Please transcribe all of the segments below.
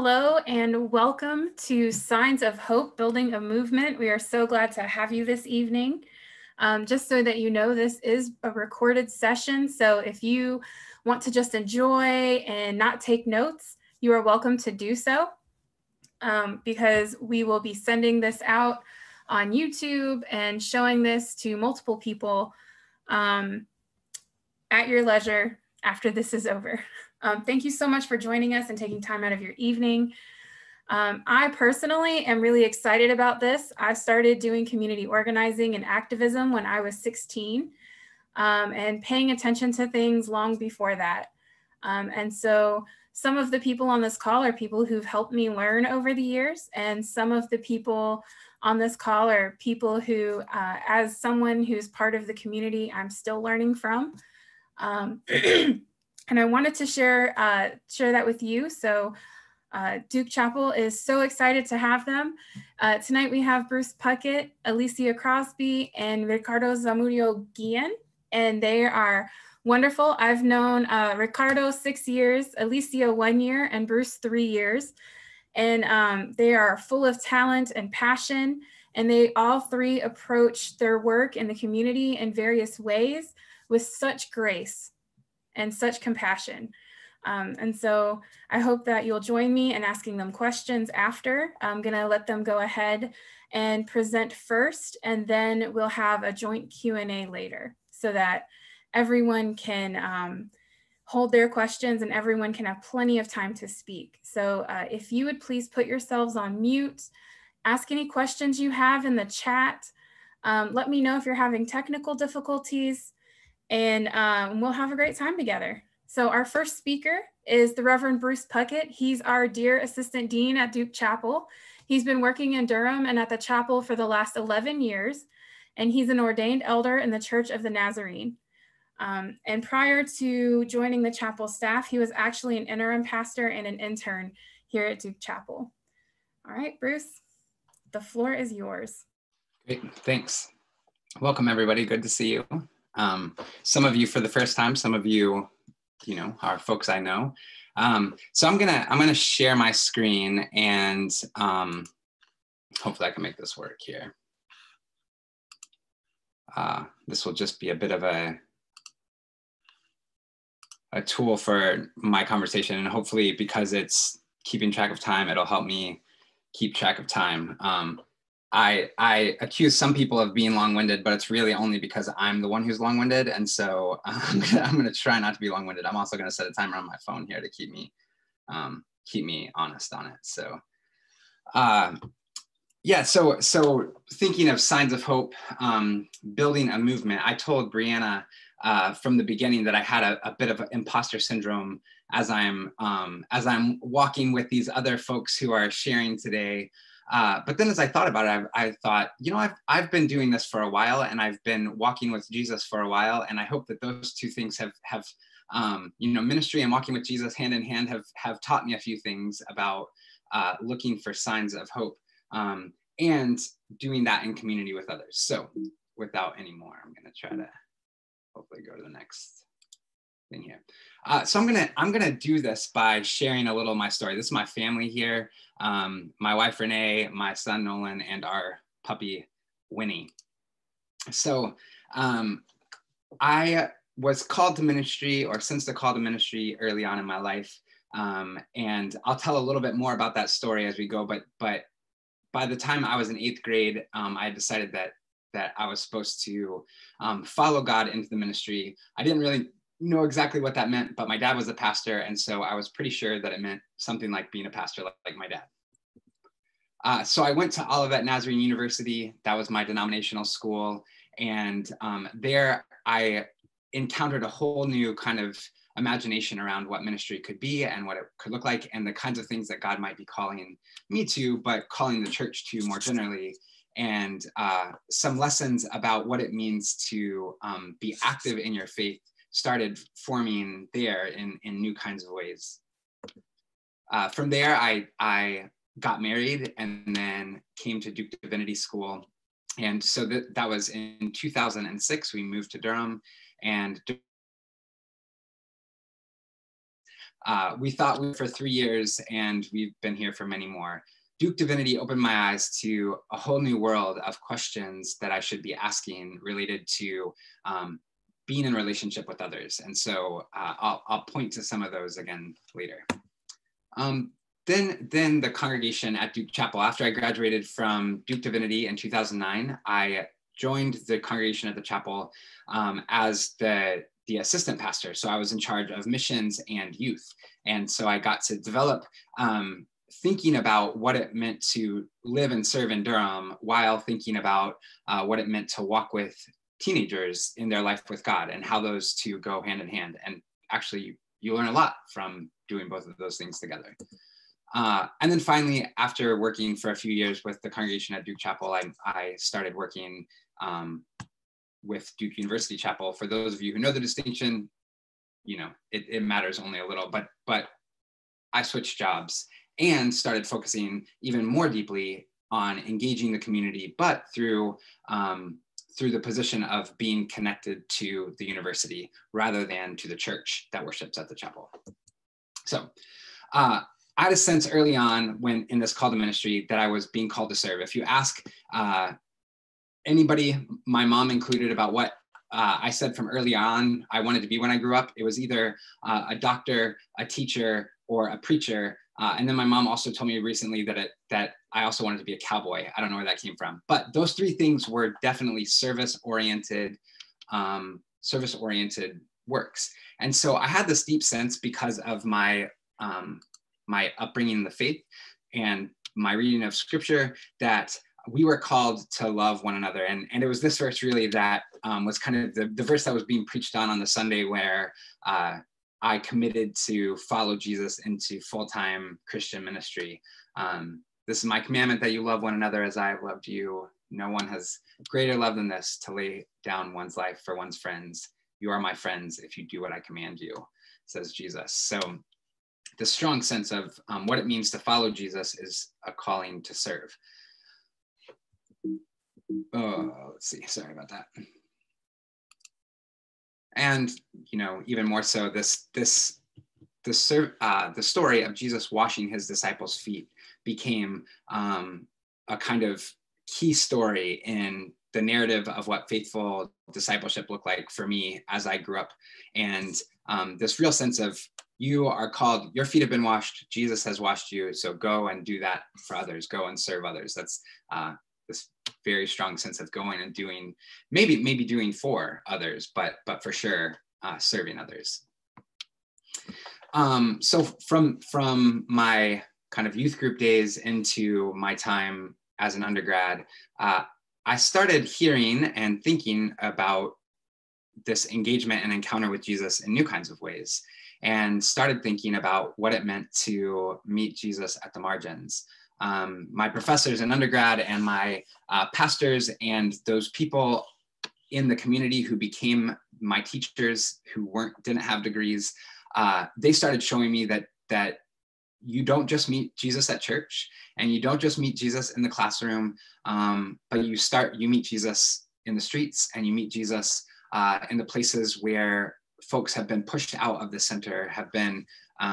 Hello and welcome to Signs of Hope, Building a Movement. We are so glad to have you this evening. Just so that you know, this is a recorded session. So if you want to just enjoy and not take notes, you are welcome to do so because we will be sending this out on YouTube and showing this to multiple people at your leisure after this is over. Thank you so much for joining us and taking time out of your evening. I personally am really excited about this. I started doing community organizing and activism when I was 16 and paying attention to things long before that. And so some of the people on this call are people who've helped me learn over the years. And some of the people on this call are people who, as someone who's part of the community, I'm still learning from. And I wanted to share that with you. So Duke Chapel is so excited to have them. Tonight we have Bruce Puckett, Alicia Crosby, and Ricardo Zamudio Guillen, and they are wonderful. I've known Ricardo 6 years, Alicia 1 year, and Bruce 3 years. And they are full of talent and passion, and they all three approach their work in the community in various ways with such grace and such compassion. And so I hope that you'll join me in asking them questions after. I'm gonna let them go ahead and present first, and then we'll have a joint Q&A later so that everyone can hold their questions and everyone can have plenty of time to speak. So if you would please put yourselves on mute, ask any questions you have in the chat. Let me know if you're having technical difficulties, and we'll have a great time together. So our first speaker is the Reverend Bruce Puckett. He's our dear Assistant Dean at Duke Chapel. He's been working in Durham and at the chapel for the last 11 years, and he's an ordained elder in the Church of the Nazarene. And prior to joining the chapel staff, he was actually an interim pastor and an intern here at Duke Chapel. All right, Bruce, the floor is yours. Great, thanks. Welcome everybody, good to see you. Some of you for the first time, some of you, are folks I know. So I'm gonna share my screen, and hopefully I can make this work here. This will just be a bit of a tool for my conversation, and hopefully because it's keeping track of time, it'll help me keep track of time. I accuse some people of being long-winded, but it's really only because I'm the one who's long-winded. And so I'm gonna try not to be long-winded. I'm also gonna set a timer on my phone here to keep me honest on it. So yeah, so thinking of signs of hope, building a movement. I told Brianna from the beginning that I had a bit of imposter syndrome as I'm walking with these other folks who are sharing today. But then as I thought about it, I thought, I've been doing this for a while, and I've been walking with Jesus for a while. And I hope that those two things have ministry and walking with Jesus hand in hand have taught me a few things about looking for signs of hope and doing that in community with others. So without any more, I'm going to try to hopefully go to the next thing here. So I'm gonna do this by sharing a little of my story. This is my family here, my wife Renee, my son Nolan, and our puppy Winnie. So I was called to ministry, or sensed a call to ministry early on in my life, and I'll tell a little bit more about that story as we go. But by the time I was in 8th grade, I decided that I was supposed to follow God into the ministry. I didn't really know exactly what that meant, but my dad was a pastor, and so I was pretty sure that it meant something like being a pastor like my dad. So I went to Olivet Nazarene University. That was my denominational school, and there I encountered a whole new kind of imagination around what ministry could be and what it could look like, and the kinds of things that God might be calling me to, but calling the church to more generally, and some lessons about what it means to be active in your faith started forming there in new kinds of ways. From there, I got married and then came to Duke Divinity School. And so that was in 2006, we moved to Durham, and we thought we were for 3 years, and we've been here for many more. Duke Divinity opened my eyes to a whole new world of questions that I should be asking related to being in relationship with others. And so I'll point to some of those again later. Then the congregation at Duke Chapel, after I graduated from Duke Divinity in 2009, I joined the congregation at the chapel as the assistant pastor. So I was in charge of missions and youth. And so I got to develop thinking about what it meant to live and serve in Durham while thinking about what it meant to walk with teenagers in their life with God and how those two go hand in hand. And actually, you learn a lot from doing both of those things together. And then finally, after working for a few years with the congregation at Duke Chapel, I started working with Duke University Chapel. For those of you who know the distinction, you know, it matters only a little, but I switched jobs and started focusing even more deeply on engaging the community, but through the position of being connected to the university rather than to the church that worships at the chapel. So I had a sense early on when in this call to ministry that I was being called to serve. If you ask anybody, my mom included, about what I said from early on I wanted to be when I grew up, it was either a doctor, a teacher, or a preacher. And then my mom also told me recently that I also wanted to be a cowboy. I don't know where that came from, but those three things were definitely service-oriented works. And so I had this deep sense because of my upbringing in the faith and my reading of scripture that we were called to love one another. And it was this verse really that was kind of the verse that was being preached on the Sunday where I committed to follow Jesus into full-time Christian ministry. This is my commandment, that you love one another as I have loved you. No one has greater love than this, to lay down one's life for one's friends. You are my friends if you do what I command you, says Jesus. So the strong sense of what it means to follow Jesus is a calling to serve. Let's see, sorry about that. And, you know, even more so, the story of Jesus washing his disciples' feet became a kind of key story in the narrative of what faithful discipleship looked like for me as I grew up. And this real sense of, you are called, your feet have been washed, Jesus has washed you, so go and do that for others, go and serve others. That's this very strong sense of going and doing, maybe doing for others, but for sure serving others. So from my kind of youth group days into my time as an undergrad, I started hearing and thinking about this engagement and encounter with Jesus in new kinds of ways, and started thinking about what it meant to meet Jesus at the margins. My professors in undergrad and my pastors and those people in the community who became my teachers who didn't have degrees, they started showing me that you don't just meet Jesus at church, and you don't just meet Jesus in the classroom, but you meet Jesus in the streets, and you meet Jesus in the places where folks have been pushed out of the center, have been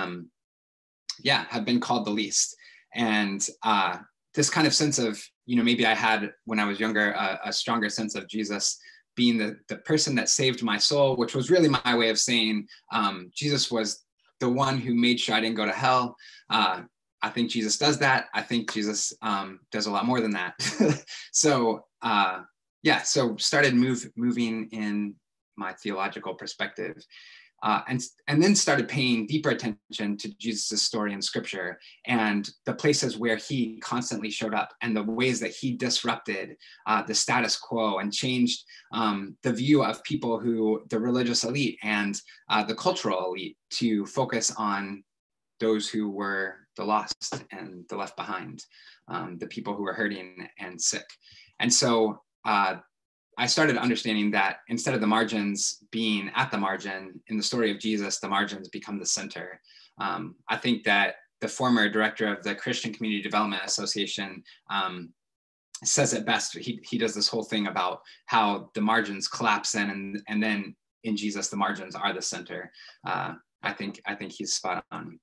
called the least. And this kind of sense of, you know, maybe I had when I was younger a stronger sense of Jesus being the person that saved my soul, which was really my way of saying Jesus was the one who made sure I didn't go to hell. I think Jesus does that. I think Jesus does a lot more than that. So started moving in my theological perspective, and then started paying deeper attention to Jesus' story in scripture and the places where he constantly showed up and the ways that he disrupted the status quo and changed the view of people the religious elite and the cultural elite, to focus on those who were the lost and the left behind, the people who were hurting and sick. And so I started understanding that instead of the margins being at the margin, in the story of Jesus, the margins become the center. I think that the former director of the Christian Community Development Association says it best. He does this whole thing about how the margins collapse in, and then in Jesus, the margins are the center. I think he's spot on.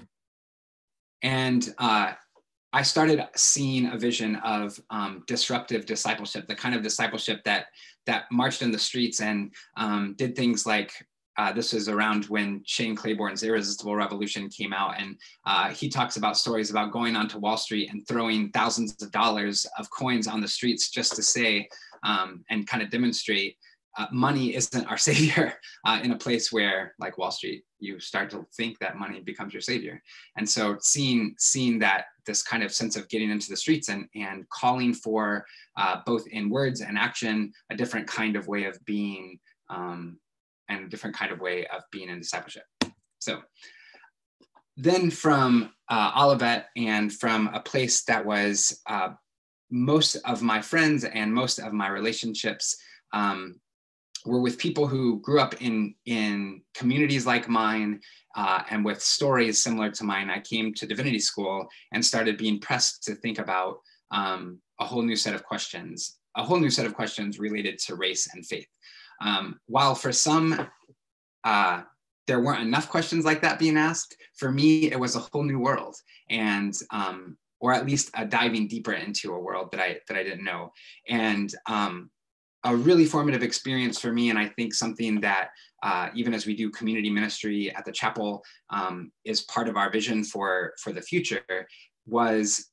And I started seeing a vision of disruptive discipleship, the kind of discipleship that marched in the streets and did things like, this was around when Shane Claiborne's Irresistible Revolution came out, and he talks about stories about going onto Wall Street and throwing thousands of dollars of coins on the streets just to say and kind of demonstrate money isn't our savior in a place where, like Wall Street, you start to think that money becomes your savior. And so seeing that, this kind of sense of getting into the streets and calling for both in words and action, a different kind of way of being and a different kind of way of being in discipleship. So then from Olivet, and from a place that was most of my friends and most of my relationships were with people who grew up in communities like mine and with stories similar to mine, I came to divinity school and started being pressed to think about a whole new set of questions related to race and faith. While for some, there weren't enough questions like that being asked, for me, it was a whole new world, and or at least a diving deeper into a world that I didn't know. And a really formative experience for me, and I think something that even as we do community ministry at the chapel is part of our vision for the future, was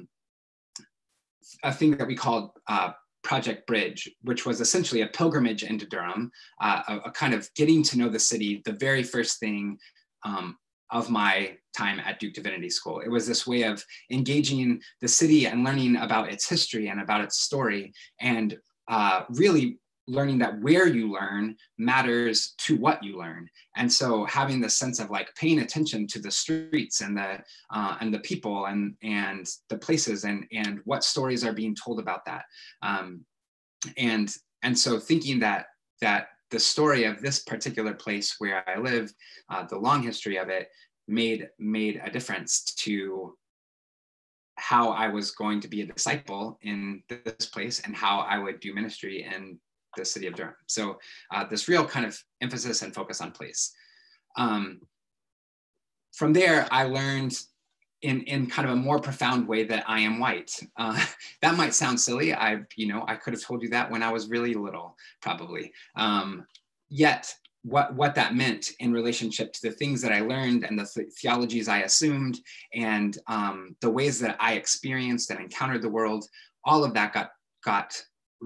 a thing that we called Project Bridge, which was essentially a pilgrimage into Durham, a kind of getting to know the city, the very first thing of my time at Duke Divinity School. It was this way of engaging the city and learning about its history and about its story, and really learning that where you learn matters to what you learn. And so having the sense of like paying attention to the streets and the people and the places and what stories are being told about that. And so thinking that the story of this particular place where I live, the long history of it, made a difference to how I was going to be a disciple in this place and how I would do ministry in the city of Durham. So this real kind of emphasis and focus on place. From there, I learned in kind of a more profound way that I am white. That might sound silly. I could have told you that when I was really little, probably. Yet what that meant in relationship to the things that I learned and the theologies I assumed and the ways that I experienced and encountered the world, all of that got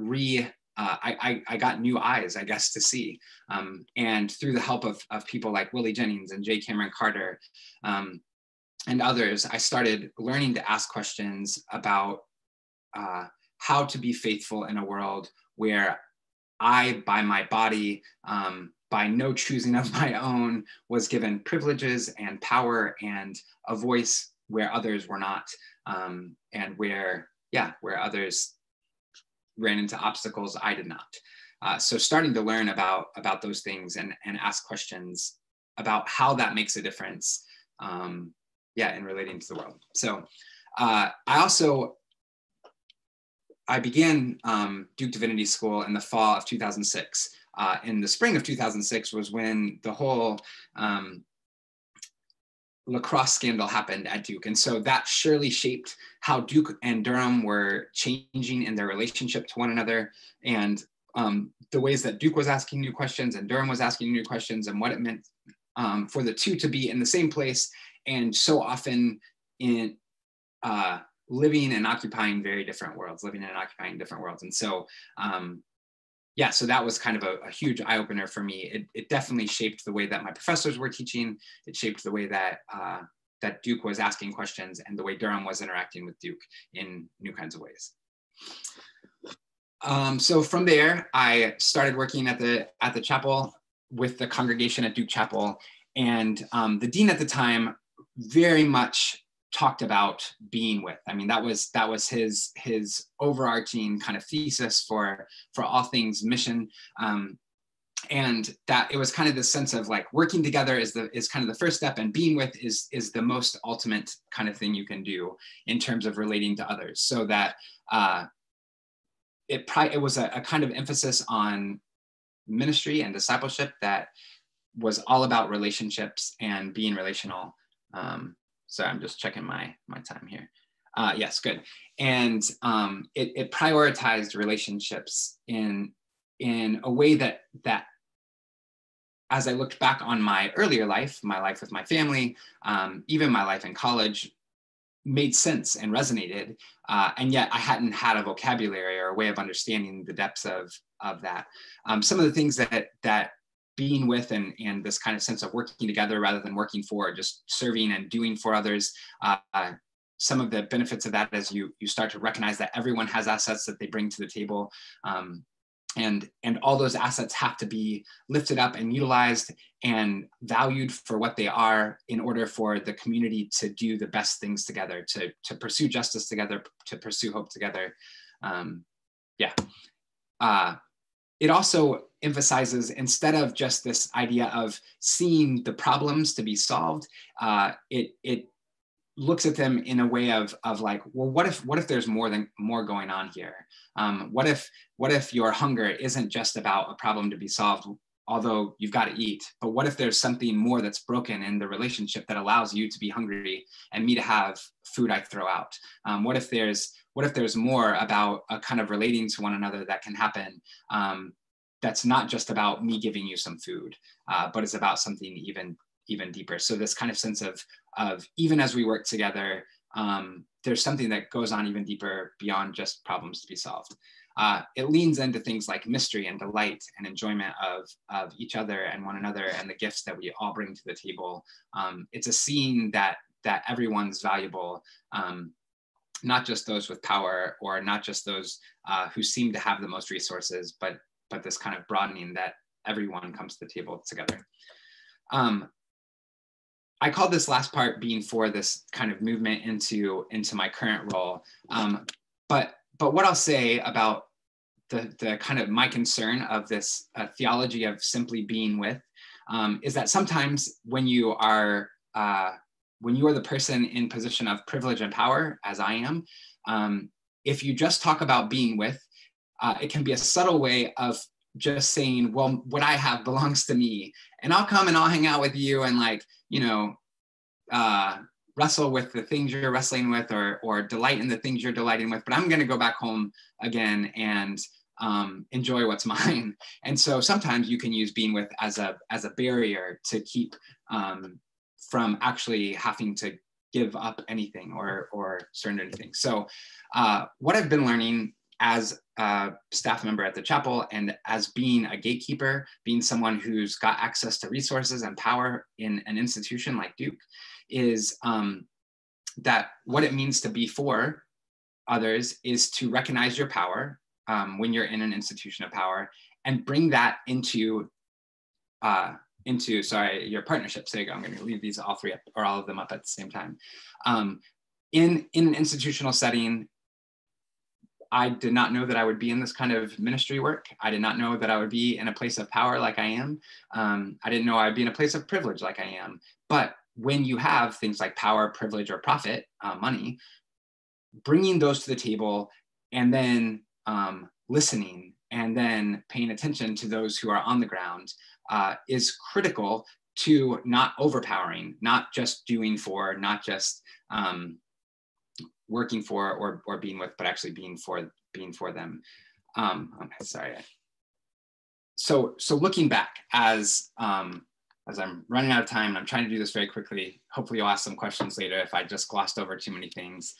I got new eyes, I guess, to see. And through the help of people like Willie Jennings and J. Cameron Carter and others, I started learning to ask questions about how to be faithful in a world where I, by my body, by no choosing of my own, was given privileges and power and a voice where others were not, and where others ran into obstacles I did not. So starting to learn about those things and ask questions about how that makes a difference, in relating to the world. So I began Duke Divinity School in the fall of 2006. In the spring of 2006 was when the whole lacrosse scandal happened at Duke. And so that surely shaped how Duke and Durham were changing in their relationship to one another, and the ways that Duke was asking new questions and Durham was asking new questions, and what it meant for the two to be in the same place and so often in living and occupying different worlds. And so, so that was kind of a huge eye opener for me. It definitely shaped the way that my professors were teaching. It shaped the way that Duke was asking questions and the way Durham was interacting with Duke in new kinds of ways. So from there, I started working at the chapel with the congregation at Duke Chapel, and the dean at the time very much talked about being with. I mean, that was his overarching kind of thesis for all things mission, and that it was kind of this sense of like working together is kind of the first step, and being with is the most ultimate kind of thing you can do in terms of relating to others. So that it was a kind of emphasis on ministry and discipleship that was all about relationships and being relational. So I'm just checking my time here. Yes, good. And it prioritized relationships in a way that as I looked back on my earlier life, my life with my family, even my life in college, made sense and resonated, and yet I hadn't had a vocabulary or a way of understanding the depths of that. Some of the things that being with and this kind of sense of working together rather than working for, just serving and doing for others. Some of the benefits of that as you start to recognize that everyone has assets that they bring to the table. And all those assets have to be lifted up and utilized and valued for what they are in order for the community to do the best things together, to pursue justice together, to pursue hope together. It also emphasizes, instead of just this idea of seeing the problems to be solved, it looks at them in a way of like, well, what if there's more going on here? What if your hunger isn't just about a problem to be solved, although you've got to eat, but what if there's something more that's broken in the relationship that allows you to be hungry and me to have food I throw out? What if there's more about a kind of relating to one another that can happen, that's not just about me giving you some food, but it's about something even deeper. So this kind of sense of even as we work together, there's something that goes on even deeper beyond just problems to be solved. It leans into things like mystery and delight and enjoyment of each other and one another and the gifts that we all bring to the table. It's a seeing that everyone's valuable, not just those with power or not just those who seem to have the most resources, but this kind of broadening that everyone comes to the table together. I called this last part being for this kind of movement into my current role. But what I'll say about the kind of my concern of this theology of simply being with is that sometimes when you are the person in position of privilege and power, as I am, if you just talk about being with, it can be a subtle way of just saying, well, what I have belongs to me, and I'll come and I'll hang out with you and, like, wrestle with the things you're wrestling with or delight in the things you're delighting with, but I'm going to go back home again and enjoy what's mine. And so sometimes you can use being with as a barrier to keep from actually having to give up anything or surrender anything. So what I've been learning as a staff member at the chapel and as being a gatekeeper, being someone who's got access to resources and power in an institution like Duke, is that what it means to be for others is to recognize your power when you're in an institution of power and bring that into your partnership. So I'm going to leave these all three up, or all of them up at the same time. In an institutional setting, I did not know that I would be in this kind of ministry work. I did not know that I would be in a place of power like I am. I didn't know I'd be in a place of privilege like I am. But when you have things like power, privilege, or profit, money, bringing those to the table and then listening and then paying attention to those who are on the ground is critical to not overpowering, not just doing for, not just working for or being with, but actually being for them. Sorry. So looking back as I'm running out of time, and I'm trying to do this very quickly. Hopefully you'll ask some questions later if I just glossed over too many things.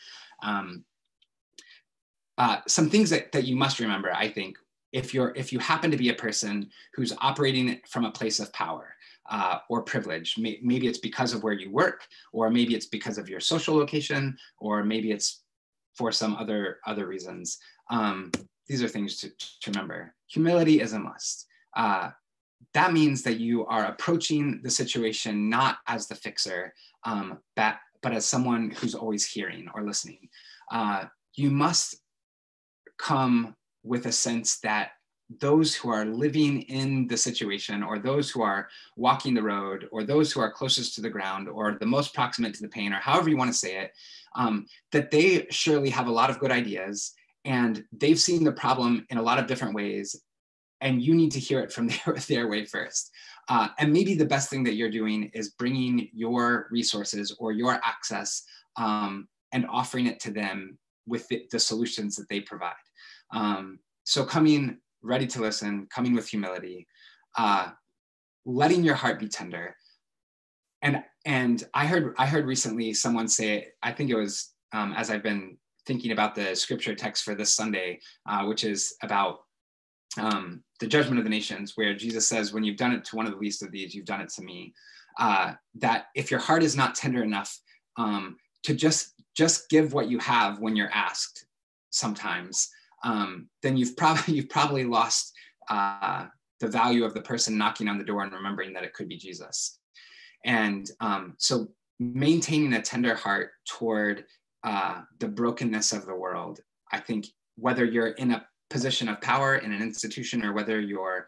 Some things that you must remember, I think, if you happen to be a person who's operating from a place of power or privilege, maybe it's because of where you work, or maybe it's because of your social location, or maybe it's for some other reasons. These are things to remember. Humility is a must. That means that you are approaching the situation not as the fixer, but as someone who's always hearing or listening. You must come with a sense that those who are living in the situation, or those who are walking the road, or those who are closest to the ground, or the most proximate to the pain, or however you want to say it, that they surely have a lot of good ideas, and they've seen the problem in a lot of different ways, and you need to hear it from their way first. And maybe the best thing that you're doing is bringing your resources or your access and offering it to them with the solutions that they provide. So coming ready to listen, coming with humility, letting your heart be tender. And I heard recently someone say, I think it was as I've been thinking about the scripture text for this Sunday, which is about the judgment of the nations, where Jesus says, when you've done it to one of the least of these, you've done it to me. That if your heart is not tender enough to just give what you have when you're asked sometimes, then you've probably lost the value of the person knocking on the door and remembering that it could be Jesus. And so maintaining a tender heart toward the brokenness of the world, I think, whether you're in a position of power in an institution or whether you're,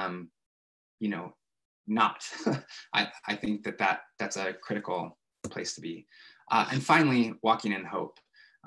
not, I think that's a critical place to be. And finally, walking in hope.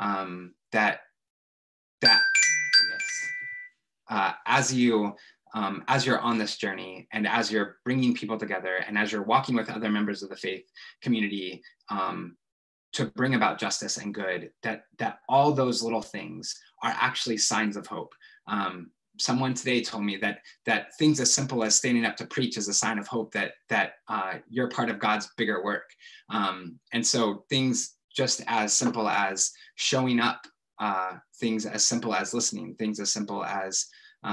As you're on this journey and as you're bringing people together and as you're walking with other members of the faith community to bring about justice and good, that all those little things are actually signs of hope. Someone today told me that things as simple as standing up to preach is a sign of hope that you're part of God's bigger work. And so things just as simple as showing up, things as simple as listening, things as simple as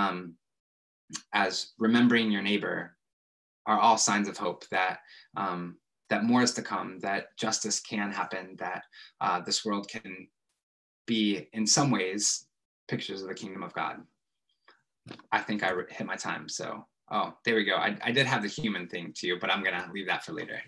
remembering your neighbor are all signs of hope that more is to come, that justice can happen, that this world can be, in some ways, pictures of the kingdom of God. I think I hit my time, so, there we go. I did have the human thing too, but I'm gonna leave that for later.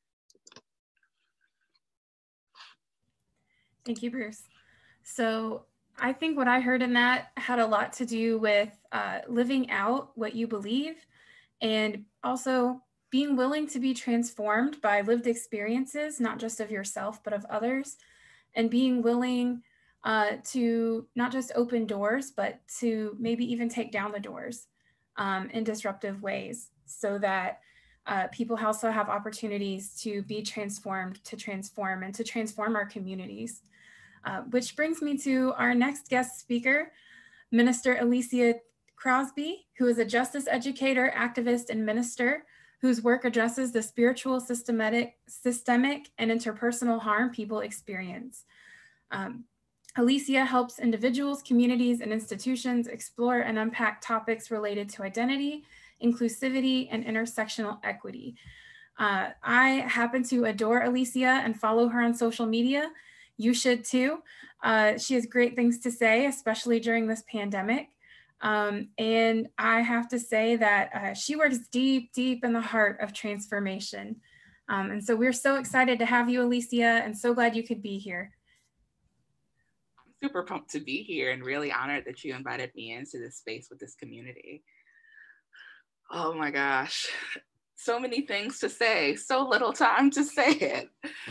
Thank you, Bruce. So I think what I heard in that had a lot to do with living out what you believe and also being willing to be transformed by lived experiences, not just of yourself, but of others, and being willing to not just open doors, but to maybe even take down the doors in disruptive ways so that people also have opportunities to be transformed, to transform, and to transform our communities. Which brings me to our next guest speaker, Minister Alicia Crosby, who is a justice educator, activist, and minister whose work addresses the spiritual, systemic, and interpersonal harm people experience. Alicia helps individuals, communities, and institutions explore and unpack topics related to identity, inclusivity, and intersectional equity. I happen to adore Alicia and follow her on social media. You should too. She has great things to say, especially during this pandemic. And I have to say that she works deep, deep in the heart of transformation. And so we're so excited to have you, Alicia, and so glad you could be here. I'm super pumped to be here and really honored that you invited me into this space with this community. Oh my gosh, so many things to say, so little time to say it.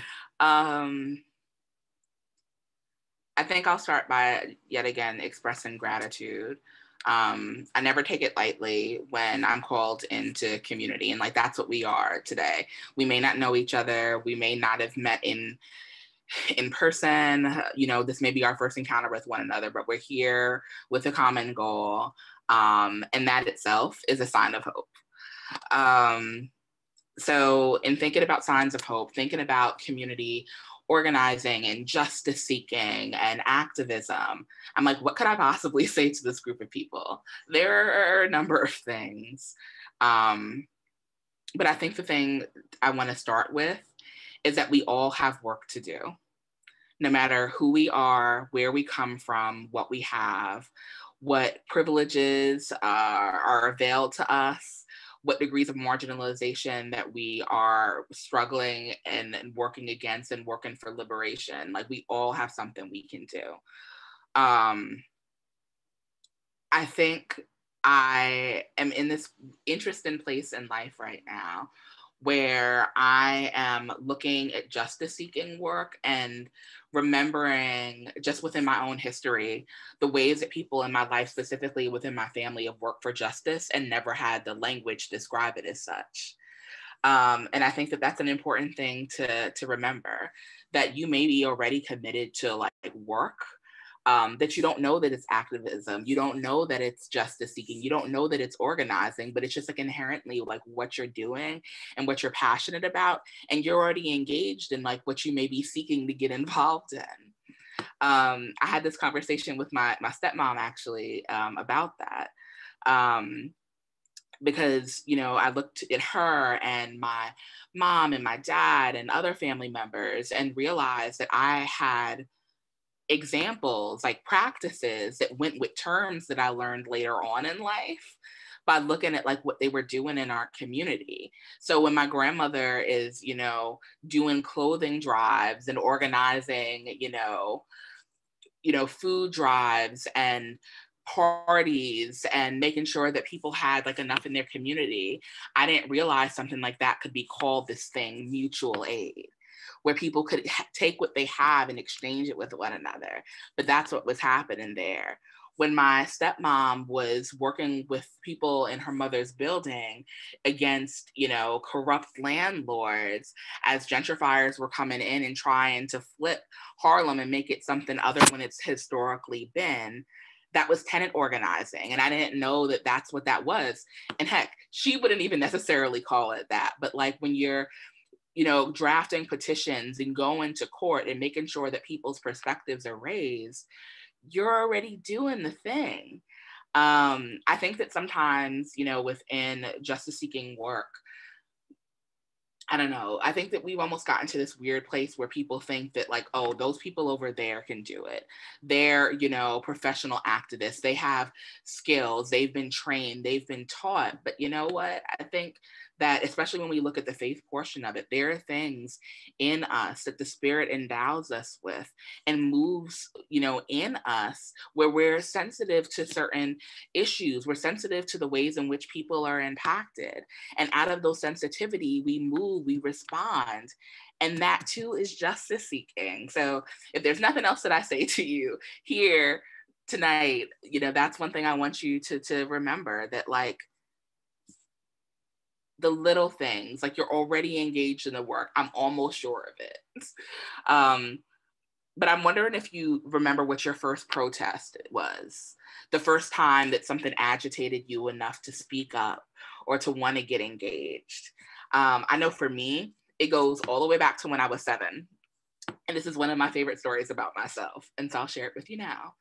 I think I'll start by, yet again, expressing gratitude. I never take it lightly when I'm called into community, and like that's what we are today. We may not know each other, we may not have met in person, this may be our first encounter with one another, but we're here with a common goal, and that itself is a sign of hope. So in thinking about signs of hope, thinking about community organizing and justice seeking and activism, I'm like, what could I possibly say to this group of people? There are a number of things. But I think the thing I want to start with is that we all have work to do. No matter who we are, where we come from, what we have, what privileges are availed to us, what degrees of marginalization that we are struggling and working against and working for liberation. Like we all have something we can do. I think I am in this interesting place in life right now where I am looking at justice seeking work and remembering just within my own history, the ways that people in my life, specifically within my family, have worked for justice and never had the language to describe it as such. And I think that that's an important thing to remember, that you may be already committed to like work, that you don't know that it's activism, you don't know that it's justice seeking, you don't know that it's organizing, but it's just like inherently like what you're doing and what you're passionate about, and you're already engaged in like what you may be seeking to get involved in. I had this conversation with my stepmom actually about that. Because, you know, I looked at her and my mom and my dad and other family members and realized that I had examples, like practices that went with terms that I learned later on in life by looking at like what they were doing in our community. So when my grandmother is, you know, doing clothing drives and organizing, you know, food drives and parties and making sure that people had like enough in their community, I didn't realize something like that could be called this thing, mutual aid, where people could take what they have and exchange it with one another. But that's what was happening there. When my stepmom was working with people in her mother's building against, you know, corrupt landlords, as gentrifiers were coming in and trying to flip Harlem and make it something other than it's historically been, that was tenant organizing. And I didn't know that that's what that was. And heck, she wouldn't even necessarily call it that. But like when you're, you know, drafting petitions and going to court and making sure that people's perspectives are raised, you're already doing the thing. I think that sometimes, you know, within justice seeking work, I don't know, I think that we've almost gotten to this weird place where people think that like, oh, those people over there can do it. They're, you know, professional activists. They have skills. They've been trained. They've been taught. But you know what? I think that especially when we look at the faith portion of it, there are things in us that the Spirit endows us with and moves, you know, in us where we're sensitive to certain issues. We're sensitive to the ways in which people are impacted. And out of those sensitivity, we move, we respond. And that too is justice seeking. So if there's nothing else that I say to you here tonight, you know, that's one thing I want you to remember, that like, the little things, like you're already engaged in the work. I'm almost sure of it. But I'm wondering if you remember what your first protest was, the first time that something agitated you enough to speak up or to want to get engaged. I know for me, it goes all the way back to when I was 7. And this is one of my favorite stories about myself. And so I'll share it with you now.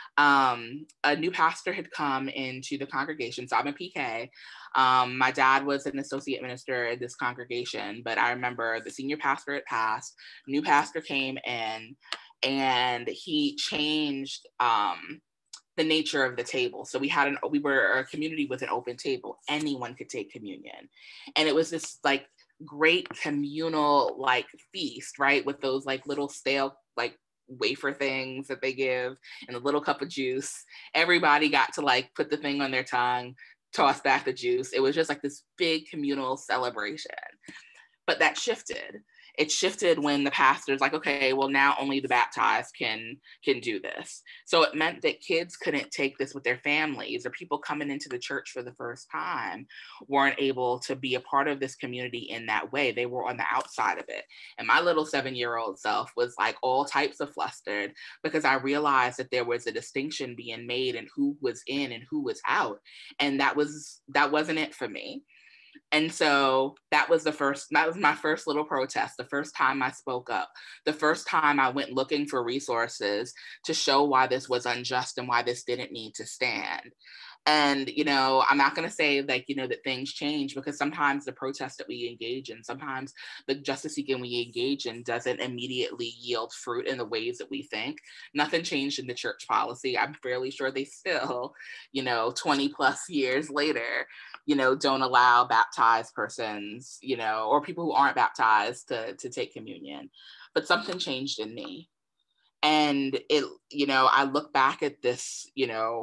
A new pastor had come into the congregation. So I'm a PK. My dad was an associate minister at this congregation, but I remember the senior pastor had passed, new pastor came in, and he changed the nature of the table. So we were a community with an open table. Anyone could take communion. And it was this like great communal like feast, right? With those like little stale like wafer things that they give and a little cup of juice. Everybody got to like put the thing on their tongue, toss back the juice. It was just like this big communal celebration. But that shifted. It shifted when the pastor's like, okay, well now only the baptized can do this. So it meant that kids couldn't take this with their families, or people coming into the church for the first time weren't able to be a part of this community in that way. They were on the outside of it. And my little 7-year-old self was like all types of flustered, because I realized that there was a distinction being made in who was in and who was out. And that wasn't it for me. And so that was my first little protest, the first time I spoke up, the first time I went looking for resources to show why this was unjust and why this didn't need to stand. And, you know, I'm not going to say like, you know, that things change, because sometimes the protest that we engage in, sometimes the justice seeking we engage in doesn't immediately yield fruit in the ways that we think. Nothing changed in the church policy. I'm fairly sure they still, you know, 20 plus years later, you know, don't allow baptized persons, you know, or people who aren't baptized to take communion. But something changed in me. And it, you know, I look back at this, you know,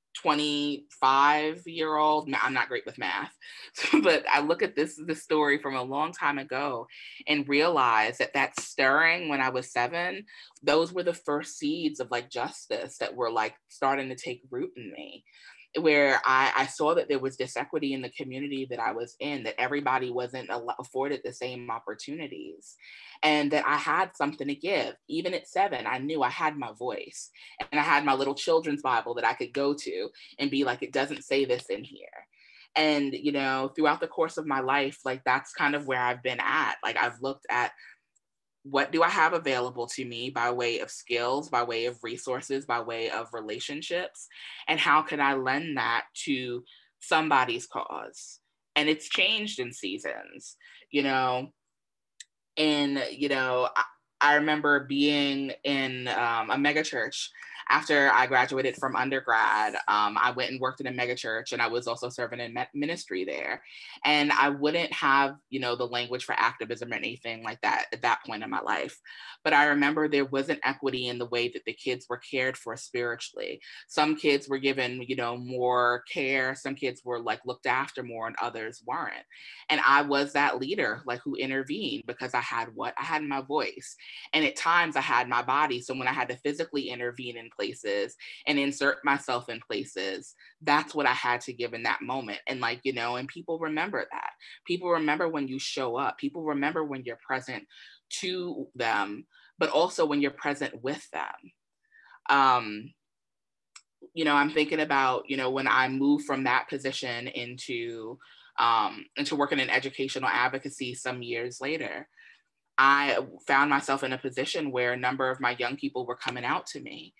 25-year-old, I'm not great with math, but I look at this story from a long time ago and realize that stirring when I was 7, those were the first seeds of like justice that were like starting to take root in me, where I saw that there was disequity in the community that I was in, that everybody wasn't afforded the same opportunities, and that I had something to give. Even at 7, I knew I had my voice, and I had my little children's Bible that I could go to and be like, it doesn't say this in here. And, you know, throughout the course of my life, like that's kind of where I've been at. Like I've looked at, what do I have available to me by way of skills, by way of resources, by way of relationships? And how can I lend that to somebody's cause? And it's changed in seasons, you know. And, you know, I remember being in a mega church after I graduated from undergrad. I went and worked in a mega church, and I was also serving in ministry there. And I wouldn't have, you know, the language for activism or anything like that at that point in my life. But I remember there wasn't equity in the way that the kids were cared for spiritually. Some kids were given, you know, more care. Some kids were like looked after more, and others weren't. And I was that leader, like who intervened, because I had what? I had my voice. And at times I had my body. So when I had to physically intervene in places and insert myself in places, that's what I had to give in that moment. And like, you know, and people remember that. People remember when you show up. People remember when you're present to them, but also when you're present with them. You know, I'm thinking about, you know, when I moved from that position into working in educational advocacy some years later, I found myself in a position where a number of my young people were coming out to me.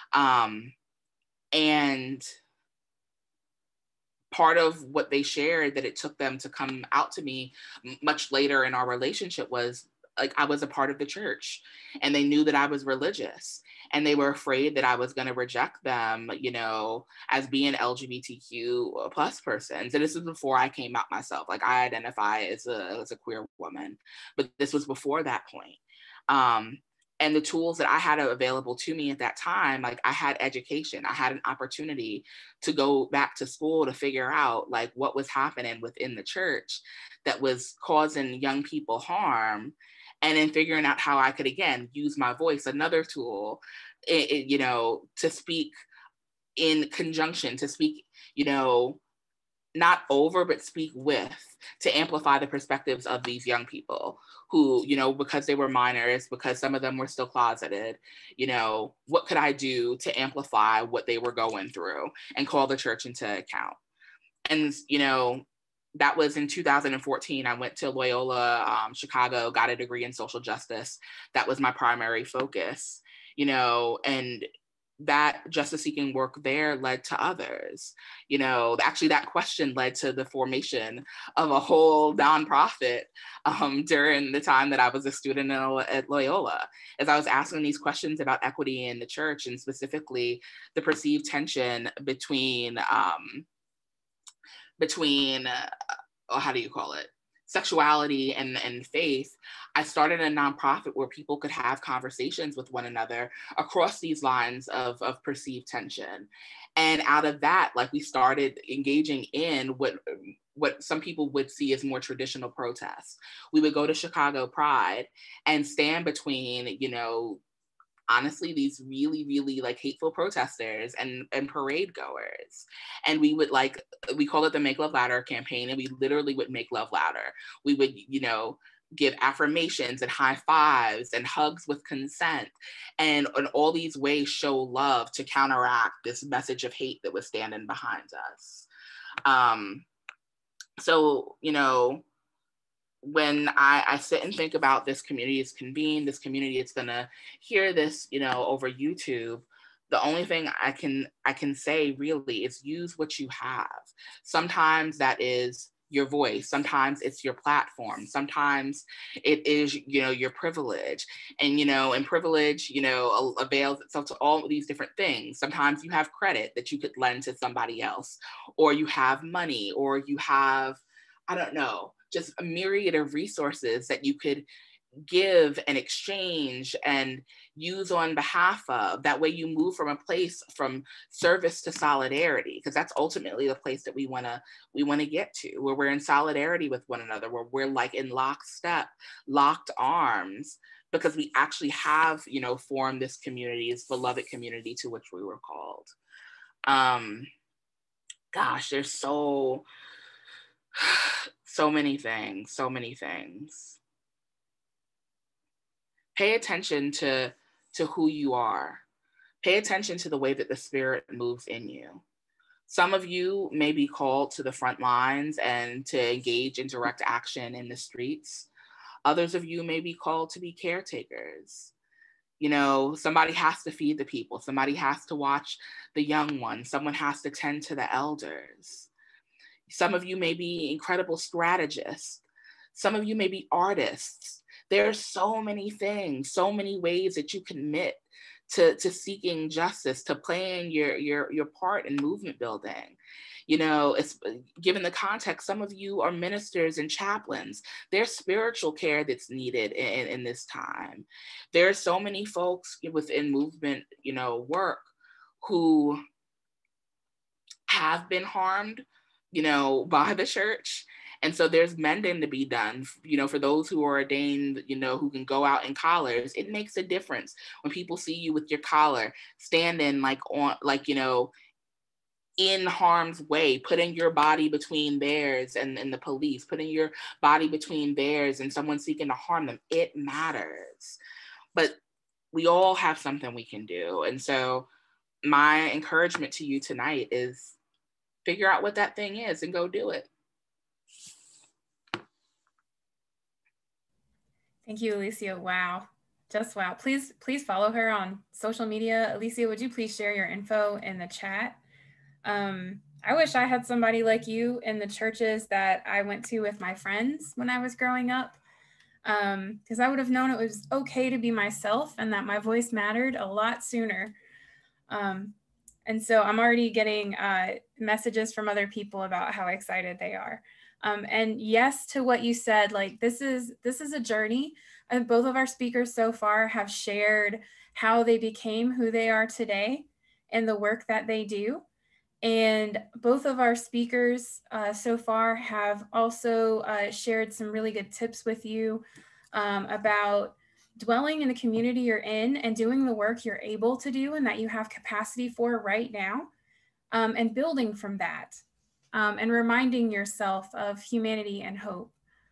And part of what they shared that it took them to come out to me much later in our relationship was like, I was a part of the church, and they knew that I was religious, and they were afraid that I was going to reject them, you know, as being LGBTQ plus persons. And this was before I came out myself. Like I identify as a queer woman, but this was before that point. And the tools that I had available to me at that time, like I had education, I had an opportunity to go back to school to figure out like what was happening within the church that was causing young people harm. And then figuring out how I could, again, use my voice, another tool, you know, to speak in conjunction, to speak, you know, not over, but speak with, to amplify the perspectives of these young people who, you know, because they were minors, because some of them were still closeted, you know, what could I do to amplify what they were going through and call the church into account? And, you know, that was in 2014. I went to Loyola, Chicago, got a degree in social justice. That was my primary focus, you know, and that justice-seeking work there led to others. You know, actually that question led to the formation of a whole nonprofit during the time that I was a student at Loyola, as I was asking these questions about equity in the church, and specifically the perceived tension between how do you call it? Sexuality and faith. I started a nonprofit where people could have conversations with one another across these lines of perceived tension. And out of that, like we started engaging in what some people would see as more traditional protests. We would go to Chicago Pride and stand between, you know, honestly, these really, really like hateful protesters and parade goers. And we would we call it the Make Love Louder campaign. And we literally would make love louder. We would, you know, give affirmations and high fives and hugs with consent. And in all these ways show love to counteract this message of hate that was standing behind us. So, you know, when I sit and think about this community is convened, this community is gonna hear this, you know, over YouTube, the only thing I can say really is use what you have. Sometimes that is your voice. Sometimes it's your platform. Sometimes it is, you know, your privilege. And, you know, and privilege, you know, avails itself to all of these different things. Sometimes you have credit that you could lend to somebody else, or you have money, or you have, I don't know, just a myriad of resources that you could give and exchange and use on behalf of. That way you move from a place from service to solidarity, because that's ultimately the place that we want to get to, where we're in solidarity with one another, where we're like in lockstep, locked arms, because we actually have, you know, formed this community, this beloved community to which we were called. Gosh, there's so many things. Pay attention to who you are. Pay attention to the way that the Spirit moves in you. Some of you may be called to the front lines and to engage in direct action in the streets. Others of you may be called to be caretakers. You know, somebody has to feed the people. Somebody has to watch the young ones. Someone has to tend to the elders. Some of you may be incredible strategists. Some of you may be artists. There's so many things, so many ways that you commit to seeking justice, to playing your part in movement building. You know, it's given the context, some of you are ministers and chaplains. There's spiritual care that's needed in this time. There are so many folks within movement, you know, work who have been harmed, you know, by the church. And so there's mending to be done, you know, for those who are ordained, you know, who can go out in collars. It makes a difference when people see you with your collar, standing like on, like, you know, in harm's way, putting your body between theirs and the police, putting your body between theirs and someone seeking to harm them. It matters. But we all have something we can do. And so my encouragement to you tonight is figure out what that thing is and go do it. Thank you, Alicia. Wow. Just wow. Please follow her on social media. Alicia, would you please share your info in the chat? I wish I had somebody like you in the churches that I went to with my friends when I was growing up, because I would have known it was okay to be myself and that my voice mattered a lot sooner. And so I'm already getting messages from other people about how excited they are. And yes, to what you said, like this is a journey. And both of our speakers so far have shared how they became who they are today and the work that they do. And both of our speakers so far have also shared some really good tips with you about dwelling in the community you're in and doing the work you're able to do and that you have capacity for right now, and building from that, and reminding yourself of humanity and hope.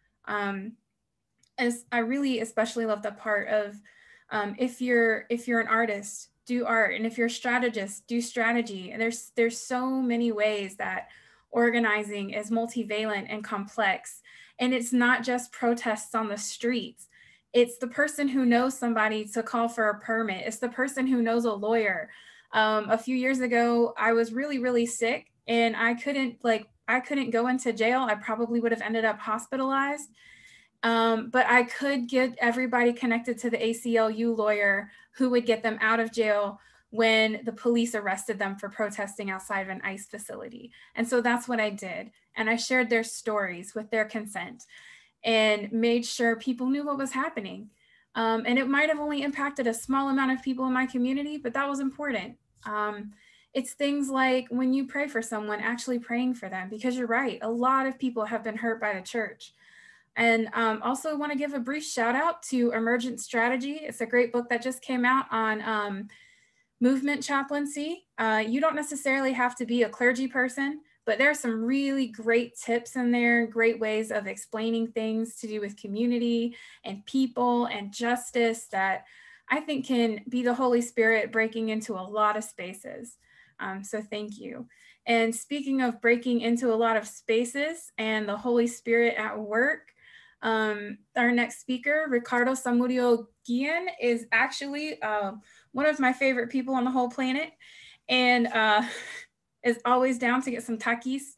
As I really especially love the part of if you're an artist, do art, and if you're a strategist, do strategy. And there's so many ways that organizing is multivalent and complex. And it's not just protests on the streets. It's the person who knows somebody to call for a permit. It's the person who knows a lawyer. A few years ago, I was really, really sick and I couldn't go into jail. I probably would have ended up hospitalized. But I could get everybody connected to the ACLU lawyer who would get them out of jail when the police arrested them for protesting outside of an ICE facility. And so that's what I did. And I shared their stories with their consent and made sure people knew what was happening. And it might have only impacted a small amount of people in my community, but that was important. It's things like when you pray for someone, actually praying for them, because you're right, a lot of people have been hurt by the church. And also want to give a brief shout out to Emergent Strategy. It's a great book that just came out on movement chaplaincy. You don't necessarily have to be a clergy person, but there are some really great tips in there, great ways of explaining things to do with community and people and justice that I think can be the Holy Spirit breaking into a lot of spaces. So thank you. And speaking of breaking into a lot of spaces and the Holy Spirit at work, our next speaker, Ricardo Zamudio Guillen, is actually one of my favorite people on the whole planet, and is always down to get some takis.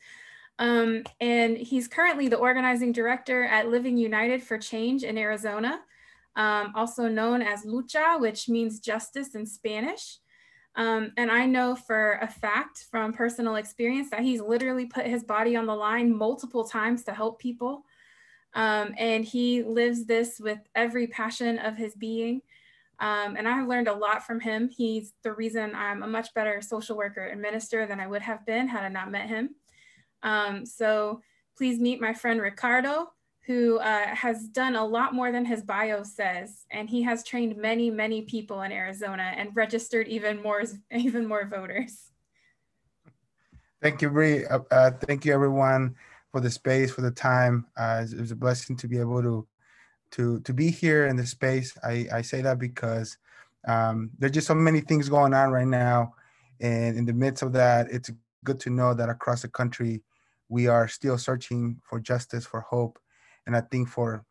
And he's currently the organizing director at Living United for Change in Arizona, also known as Lucha, which means justice in Spanish. And I know for a fact from personal experience that he's literally put his body on the line multiple times to help people. And he lives this with every passion of his being. And I have learned a lot from him. He's the reason I'm a much better social worker and minister than I would have been had I not met him. So please meet my friend Ricardo, who has done a lot more than his bio says. And he has trained many, many people in Arizona and registered even more voters. Thank you, Bree. Thank you, everyone, for the space, for the time. It was a blessing to be able to be here in the space. I say that because there's just so many things going on right now. And in the midst of that, it's good to know that across the country, we are still searching for justice, for hope. And I think for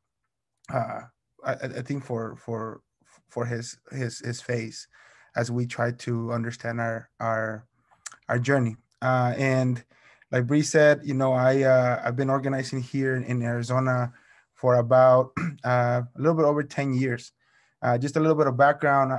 his face as we try to understand our journey. And like Bree said, I've been organizing here in Arizona for about a little bit over 10 years. Just a little bit of background.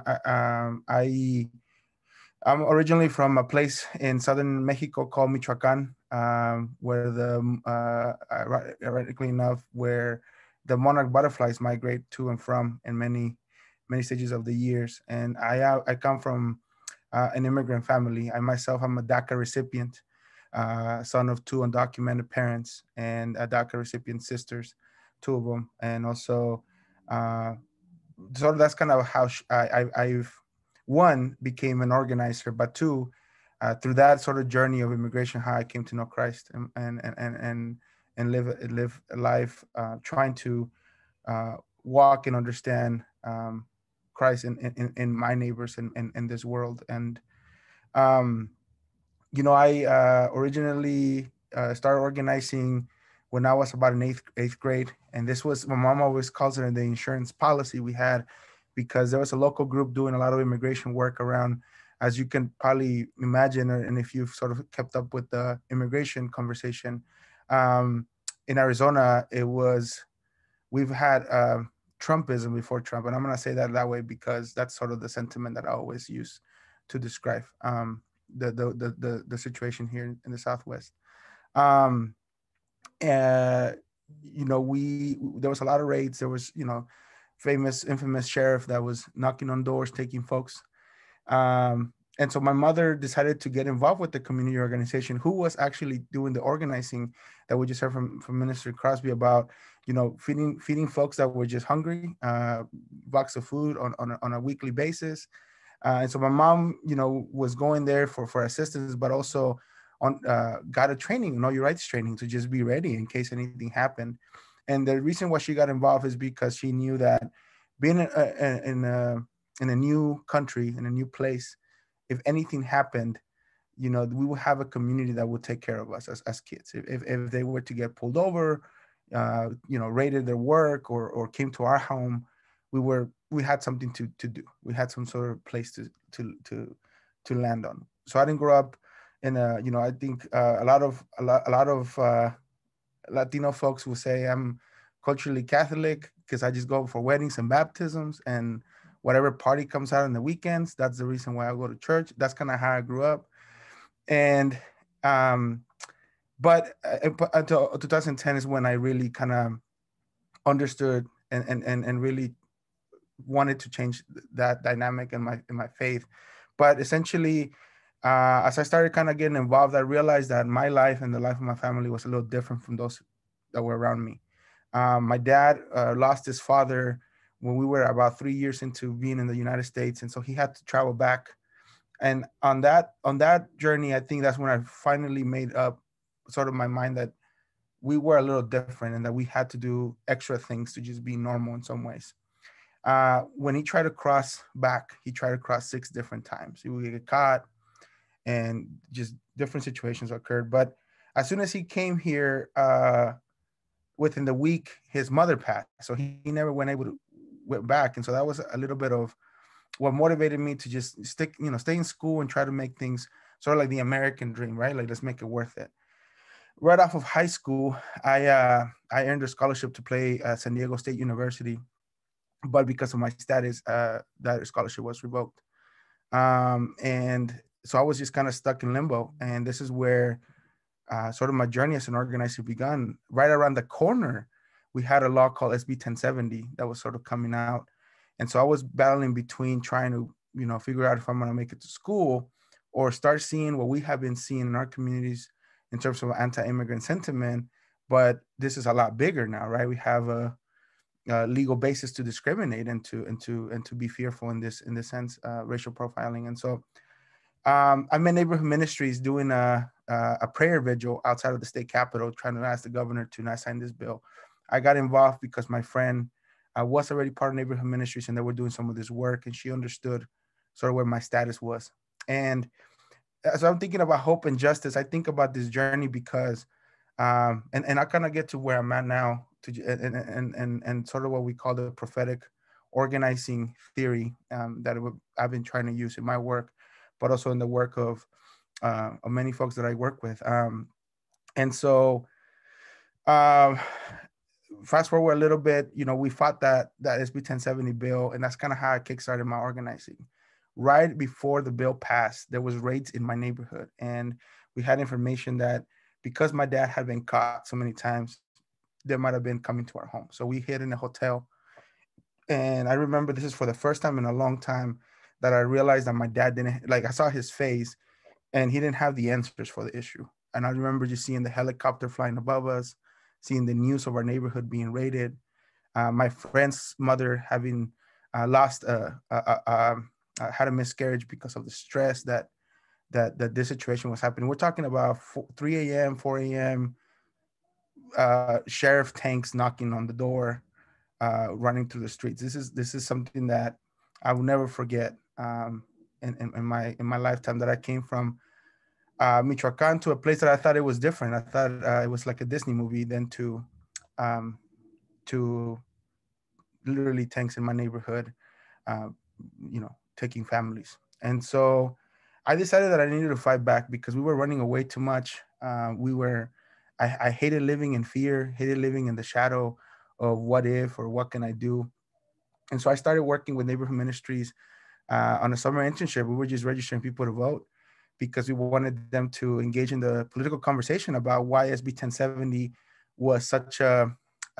I'm originally from a place in southern Mexico called Michoacan, where ironically enough, where the monarch butterflies migrate to and from in many stages of the years. And I come from an immigrant family. I myself am a DACA recipient, son of two undocumented parents, and a DACA recipient sisters, two of them. And also, so that's kind of how I've one became an organizer, but two, through that sort of journey of immigration, how I came to know Christ and live a life trying to walk and understand Christ in my neighbors and in this world. And I originally started organizing when I was about in eighth grade, and this was, my mom always calls it the insurance policy we had, because there was a local group doing a lot of immigration work around, as you can probably imagine, and if you've sort of kept up with the immigration conversation in Arizona, we've had Trumpism before Trump, and I'm going to say that way because that's sort of the sentiment that I always use to describe the situation here in the Southwest. There was a lot of raids. There was, infamous sheriff that was knocking on doors, taking folks. And so my mother decided to get involved with the community organization, who was actually doing the organizing that we just heard from Minister Crosby about, feeding folks that were just hungry, box of food on a weekly basis. And so my mom, was going there for assistance, but also got a training, Know Your Rights training, to just be ready in case anything happened. And the reason why she got involved is because she knew that being in a new country, in a new place, if anything happened, we would have a community that would take care of us as kids. If they were to get pulled over, raided their work or came to our home, we had something to do. We had some sort of place to land on. So I didn't grow up in I think a lot of Latino folks will say I'm culturally Catholic because I just go for weddings and baptisms, and whatever party comes out on the weekends, that's the reason why I go to church. That's kind of how I grew up. And but until 2010 is when I really kind of understood and really wanted to change that dynamic in my faith. But essentially, as I started kind of getting involved, I realized that my life and the life of my family was a little different from those that were around me. My dad lost his father when we were about 3 years into being in the United States, and so he had to travel back. And on that journey, I think that's when I finally made up sort of my mind that we were a little different and that we had to do extra things to just be normal in some ways. When he tried to cross back, he tried to cross 6 different times. He would get caught and just different situations occurred. But as soon as he came here, within the week, his mother passed. So he never went back. And so that was a little bit of what motivated me to just stay in school and try to make things sort of like the American dream, right? Like, let's make it worth it. Right off of high school, I earned a scholarship to play at San Diego State University, but because of my status, that scholarship was revoked. And so I was just kind of stuck in limbo. And this is where sort of my journey as an organizer began. Right around the corner we had a law called SB 1070 that was sort of coming out. And so I was battling between trying to, figure out if I'm going to make it to school or start seeing what we have been seeing in our communities in terms of anti-immigrant sentiment. But this is a lot bigger now, right? We have a legal basis to discriminate and to be fearful in this sense, racial profiling. And so I'm in neighborhood ministries doing a prayer vigil outside of the state capitol, trying to ask the governor to not sign this bill. I got involved because my friend was already part of neighborhood ministries and they were doing some of this work, and she understood sort of where my status was. And as I'm thinking about hope and justice, I think about this journey because, and I kind of get to where I'm at now, and sort of what we call the prophetic organizing theory that I've been trying to use in my work, but also in the work of many folks that I work with. And so fast forward a little bit, we fought that SB 1070 bill, and that's kind of how I kickstarted my organizing. Right before the bill passed, there was raids in my neighborhood, and we had information that because my dad had been caught so many times, they might have been coming to our home. So we hid in a hotel. And I remember this is for the first time in a long time that I realized that my dad didn't, I saw his face and he didn't have the answers for the issue. And I remember just seeing the helicopter flying above us, seeing the news of our neighborhood being raided. My friend's mother having had a miscarriage because of the stress that this situation was happening. We're talking about 3 a.m., 4 a.m., sheriff tanks knocking on the door, running through the streets. This is something that I will never forget in my lifetime, that I came from Michoacan to a place that I thought it was different. I thought it was like a Disney movie, then to literally tanks in my neighborhood, taking families. And so I decided that I needed to fight back because we were running away too much. I hated living in fear, hated living in the shadow of what if or what can I do. And so I started working with neighborhood ministries on a summer internship. We were just registering people to vote because we wanted them to engage in the political conversation about why SB 1070 was such a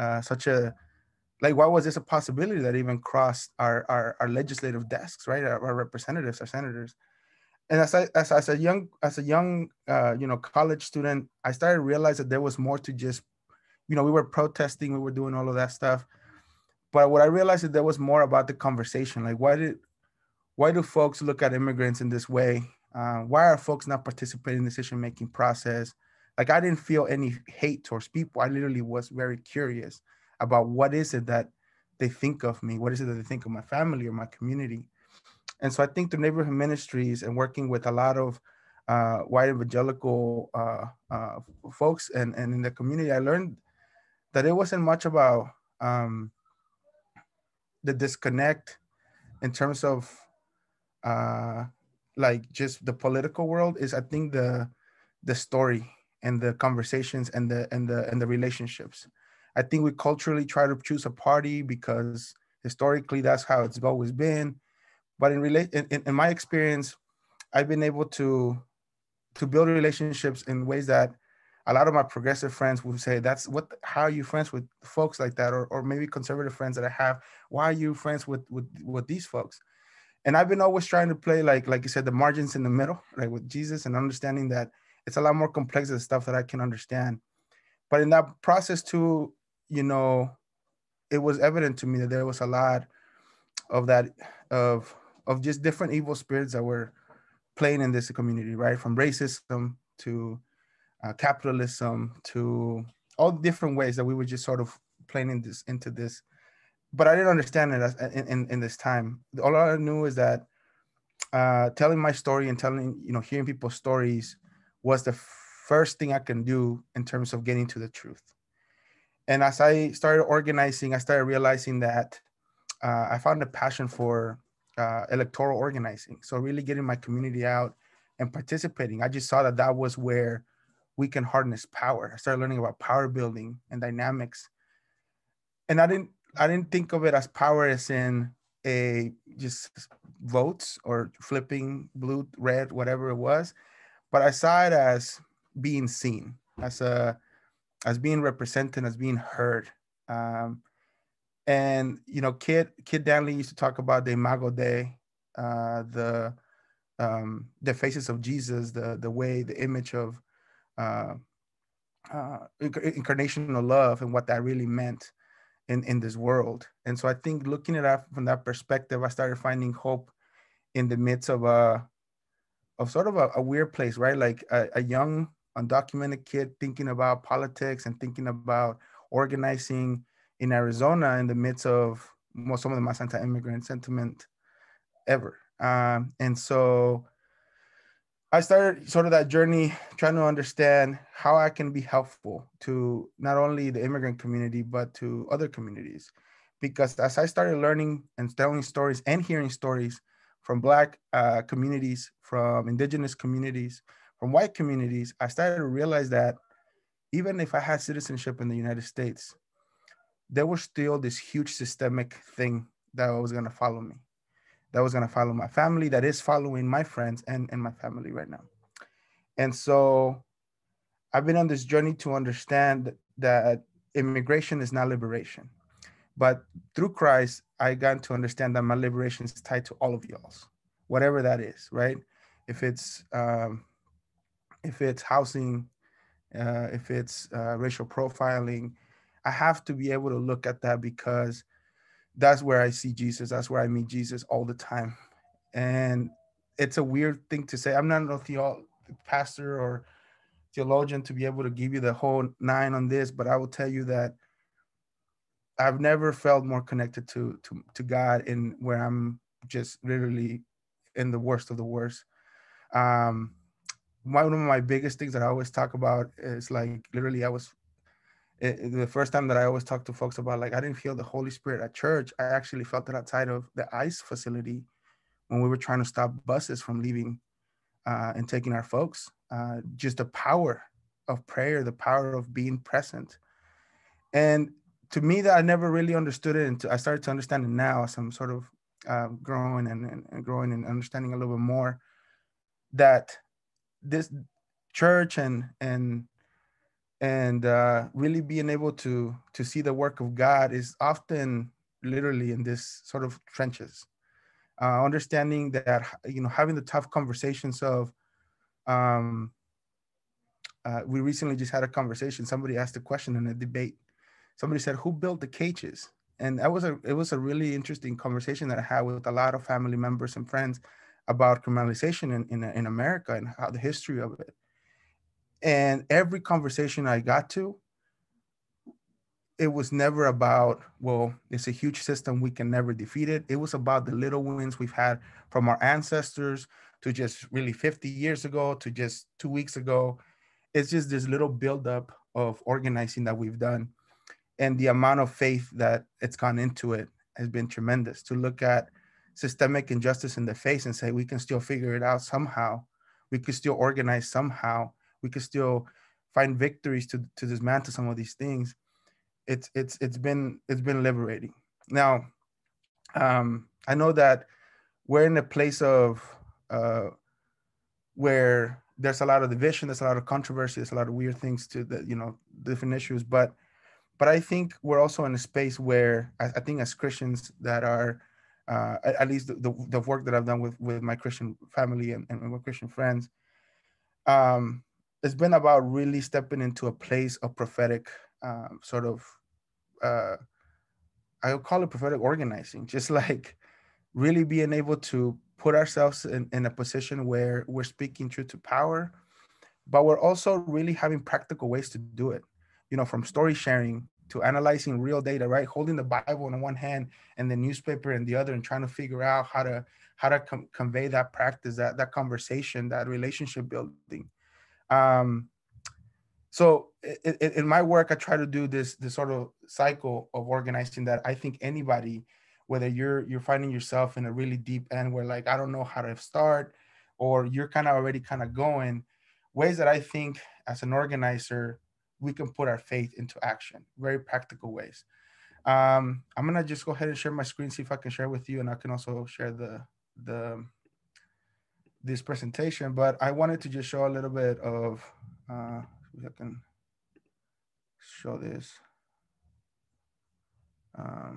why was this a possibility that even crossed our legislative desks, right? Our representatives, our senators. And as a young college student, I started to realize that there was more to just, we were protesting, we were doing all of that stuff. But what I realized is there was more about the conversation. Like, why do folks look at immigrants in this way? Why are folks not participating in the decision-making process? Like, I didn't feel any hate towards people. I literally was very curious about what is it that they think of me? What is it that they think of my family or my community? And so I think through neighborhood ministries and working with a lot of white evangelical folks and in the community, I learned that it wasn't much about the disconnect in terms of just the political world. Is I think the story and the conversations and the relationships. I think we culturally try to choose a party because historically that's how it's always been. But in my experience, I've been able to build relationships in ways that a lot of my progressive friends would say, how are you friends with folks like that? Or maybe conservative friends that I have, why are you friends with these folks? And I've been always trying to play, like you said, the margins in the middle, like with Jesus, and understanding that it's a lot more complex than stuff that I can understand. But in that process too, it was evident to me that there was a lot of that, of just different evil spirits that were playing in this community, right? From racism to capitalism to all different ways that we were just sort of playing into this. But I didn't understand it in this time. All I knew is that telling my story and hearing people's stories was the first thing I can do in terms of getting to the truth. And as I started organizing, I started realizing that I found a passion for electoral organizing. So really getting my community out and participating. I just saw that was where we can harness power. I started learning about power building and dynamics. And I didn't think of it as power as in just votes or flipping blue, red, whatever it was. But I saw it as being seen, as being represented, as being heard, And Kid Danley used to talk about the Imago Dei, the faces of Jesus, the way, the image of incarnational love, and what that really meant in this world. And so I think looking at it from that perspective, I started finding hope in the midst of sort of a weird place, right? Like a young undocumented kid thinking about politics and thinking about organizing in Arizona in the midst of some of the most anti-immigrant sentiment ever. And so I started sort of that journey trying to understand how I can be helpful to not only the immigrant community, but to other communities. Because as I started learning and telling stories and hearing stories from Black communities, from Indigenous communities, from white communities, I started to realize that even if I had citizenship in the United States, there was still this huge systemic thing that was going to follow me, that was going to follow my family, that is following my friends and my family right now. And so I've been on this journey to understand that immigration is not liberation. But through Christ, I got to understand that my liberation is tied to all of y'all's, whatever that is, right? If it's housing, if it's racial profiling, I have to be able to look at that, because that's where I see Jesus. That's where I meet Jesus all the time. And it's a weird thing to say. I'm not a pastor or theologian to be able to give you the whole nine on this, but I will tell you that I've never felt more connected to God, in where I'm just literally in the worst of the worst. One of my biggest things that I always talk about is, like, literally the first time that I always talk to folks about, like, I didn't feel the Holy Spirit at church. I actually felt it outside of the ICE facility when we were trying to stop buses from leaving and taking our folks. Just the power of prayer, the power of being present. And to me, that I never really understood it until I started to understand it now, as I'm sort of growing and growing and understanding a little bit more, that this church and really being able to see the work of God is often literally in this sort of trenches. Understanding that, having the tough conversations of, we recently just had a conversation. Somebody asked a question in a debate. Somebody said, "Who built the cages?" And it was a really interesting conversation that I had with a lot of family members and friends about criminalization in America and how the history of it. And every conversation I got to, it was never about, well, it's a huge system, we can never defeat it. It was about the little wins we've had from our ancestors, to just really 50 years ago, to just 2 weeks ago. It's just this little buildup of organizing that we've done. And the amount of faith that it's gone into it has been tremendous, to look at systemic injustice in the face and say, we can still figure it out somehow. We could still organize somehow. We could still find victories to dismantle some of these things. It's been liberating. Now, I know that we're in a place of where there's a lot of division, there's a lot of controversy, there's a lot of weird things to the, different issues, but I think we're also in a space where I think as Christians that are, at least the work that I've done with my Christian family and my Christian friends, it's been about really stepping into a place of prophetic sort of, I would call it prophetic organizing, just like really being able to put ourselves in a position where we're speaking truth to power, but we're also really having practical ways to do it, from story sharing to analyzing real data, right? Holding the Bible in one hand and the newspaper in the other, and trying to figure out how to convey that practice, that conversation, that relationship building. So in my work, I try to do this sort of cycle of organizing that I think anybody, whether you're finding yourself in a really deep end where, like, I don't know how to start, or you're kind of already kind of going, ways that I think as an organizer, we can put our faith into action, very practical ways. I'm gonna just go ahead and share my screen, see if I can share with you, and I can also share this presentation. But I wanted to just show a little bit of, if I can show this. Um,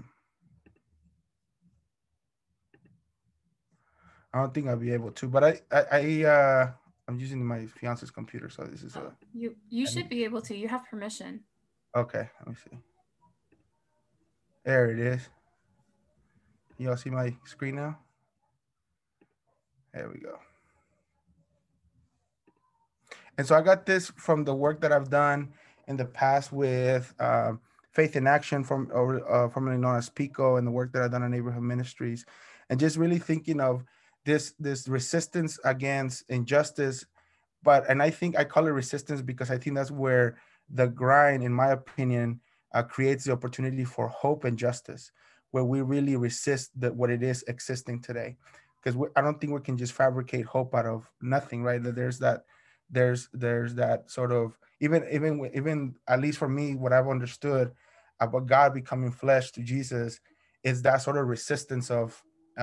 I don't think I'll be able to, but I'm using my fiance's computer, so this is a. You should be able to. You have permission. Okay, let me see. There it is. Y'all see my screen now? There we go. And so I got this from the work that I've done in the past with Faith in Action, formerly known as PICO, and the work that I've done in neighborhood ministries, and just really thinking of this resistance against injustice. And I think I call it resistance because I think that's where the grind, in my opinion, creates the opportunity for hope and justice, where we really resist what it is existing today. Because I don't think we can just fabricate hope out of nothing, right? There's that sort of, even at least for me, what I've understood about God becoming flesh to Jesus is that sort of resistance of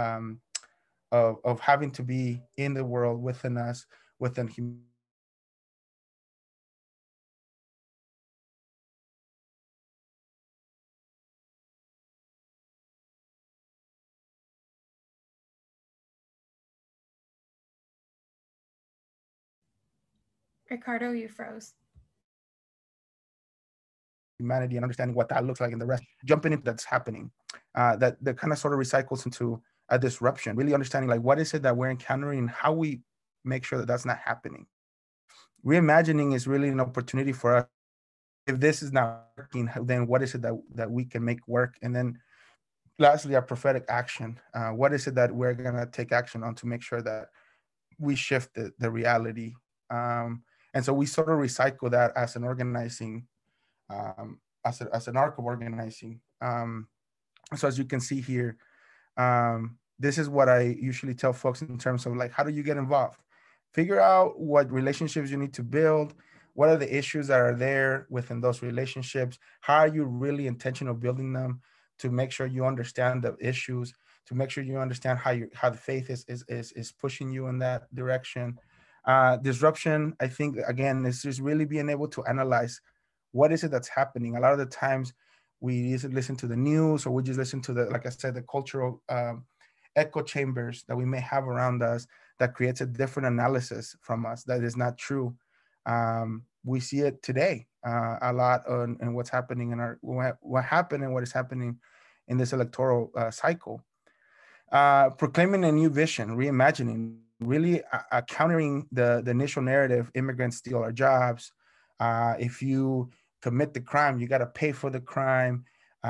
having to be in the world within us, within humanity. Ricardo, you froze. Humanity and understanding what that looks like, and the rest jumping into that's happening, that kind of sort of recycles into a disruption, really understanding like what is it that we're encountering and how we make sure that that's not happening. Reimagining is really an opportunity for us. If this is not working, then what is it that we can make work? And then lastly, our prophetic action. What is it that we're going to take action on to make sure that we shift the reality? And so we sort of recycle that as an organizing, as an arc of organizing. So as you can see here, this is what I usually tell folks in terms of like, how do you get involved? Figure out what relationships you need to build. What are the issues that are there within those relationships? How are you really intentional building them to make sure you understand the issues, to make sure you understand how the faith is pushing you in that direction. Disruption, I think, again, is just really being able to analyze what is it that's happening. A lot of the times we just listen to the news, or we just listen to like I said, the cultural echo chambers that we may have around us that creates a different analysis from us that is not true. We see it today a lot in what's happening in what happened and what is happening in this electoral cycle. Proclaiming a new vision, reimagining, really countering the initial narrative, immigrants steal our jobs. If you commit the crime, you got to pay for the crime.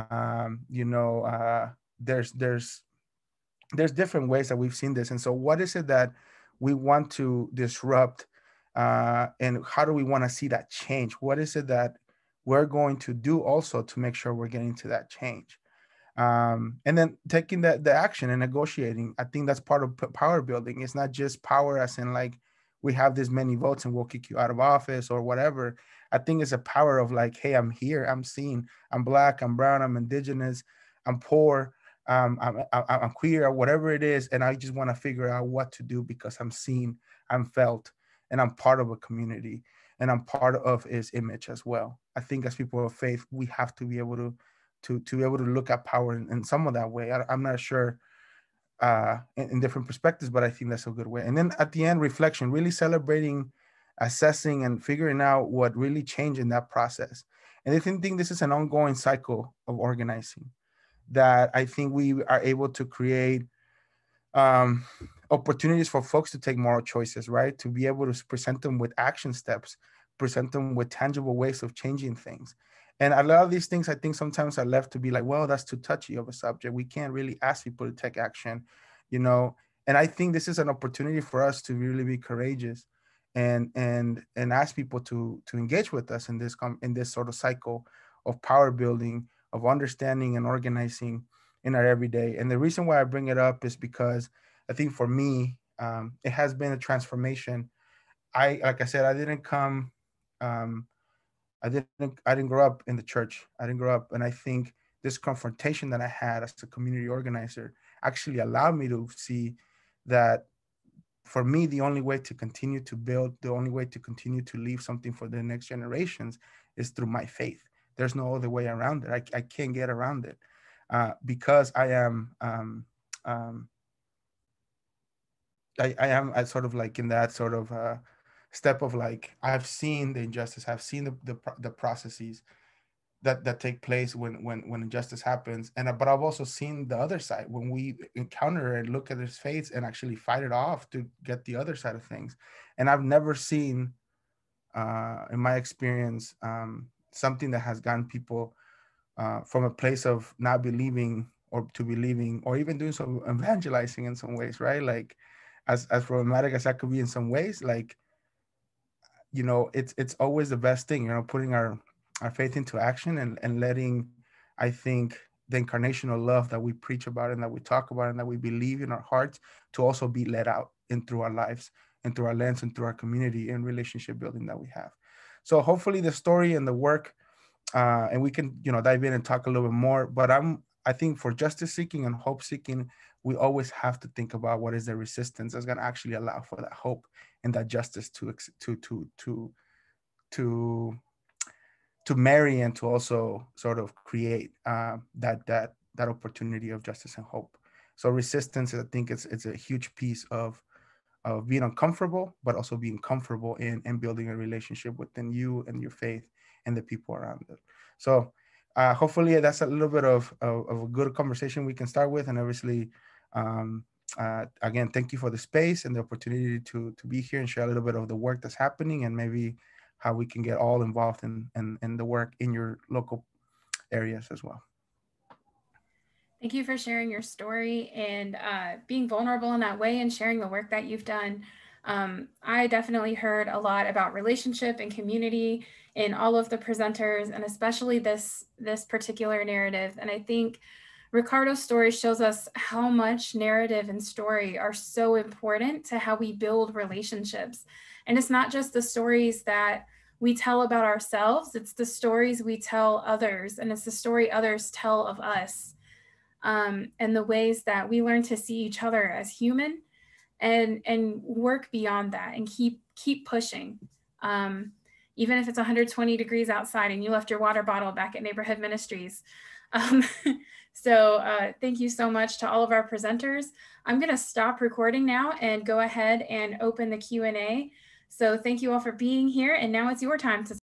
There's different ways that we've seen this. And so what is it that we want to disrupt, and how do we want to see that change? What is it that we're going to do also to make sure we're getting to that change? And then taking the action and negotiating. I think that's part of power building. It's not just power as in like, we have this many votes and we'll kick you out of office or whatever. I think it's a power of like, hey, I'm here, I'm seen, I'm Black, I'm brown, I'm indigenous, I'm poor, I'm queer, or whatever it is. And I just want to figure out what to do because I'm seen, I'm felt, and I'm part of a community, and I'm part of his image as well. I think as people of faith, we have to be able to be able to look at power in some of that way. I'm not sure in different perspectives, but I think that's a good way. And then at the end, reflection, really celebrating, assessing, and figuring out what really changed in that process. And I think this is an ongoing cycle of organizing that I think we are able to create opportunities for folks to take moral choices, right? To be able to present them with action steps, present them with tangible ways of changing things. And a lot of these things, I think sometimes are left to be like, well, that's too touchy of a subject. We can't really ask people to take action, And I think this is an opportunity for us to really be courageous and ask people to engage with us in this sort of cycle of power building, of understanding and organizing in our everyday. And the reason why I bring it up is because I think for me, it has been a transformation. Like I said, I didn't come. I didn't grow up in the church. I didn't grow up. And I think this confrontation that I had as a community organizer actually allowed me to see that for me, the only way to continue to build, the only way to continue to leave something for the next generations is through my faith. There's no other way around it. I can't get around it. because I am I sort of like in that sort of step of like, I've seen the injustice, I've seen the processes that take place when injustice happens, but I've also seen the other side when we encounter it, look at its face, and actually fight it off to get the other side of things. And I've never seen, in my experience, something that has gotten people from a place of not believing or to believing, or even doing some evangelizing in some ways, right? Like, as problematic as that could be in some ways, like, it's always the best thing, putting our faith into action, and letting, I think, the incarnational love that we preach about and that we talk about and that we believe in our hearts to also be let out in through our lives and through our lens and through our community and relationship building that we have. So hopefully the story and the work, and we can, dive in and talk a little bit more, but I think for justice seeking and hope seeking, we always have to think about what is the resistance that's going to actually allow for that hope and that justice to marry and to also sort of create that opportunity of justice and hope. So resistance, I think it's a huge piece of being uncomfortable, but also being comfortable in building a relationship within you and your faith and the people around it. So hopefully that's a little bit of a good conversation we can start with. And obviously, again, thank you for the space and the opportunity to be here and share a little bit of the work that's happening, and maybe how we can get all involved in the work in your local areas as well. Thank you for sharing your story and being vulnerable in that way and sharing the work that you've done. I definitely heard a lot about relationship and community in all of the presenters, and especially this particular narrative. And I think Ricardo's story shows us how much narrative and story are so important to how we build relationships. And it's not just the stories that we tell about ourselves, it's the stories we tell others, and it's the story others tell of us. And the ways that we learn to see each other as human and work beyond that and keep pushing. Even if it's 120 degrees outside and you left your water bottle back at Neighborhood Ministries. So thank you so much to all of our presenters. I'm gonna stop recording now and go ahead and open the Q&A. So thank you all for being here, and now it's your time to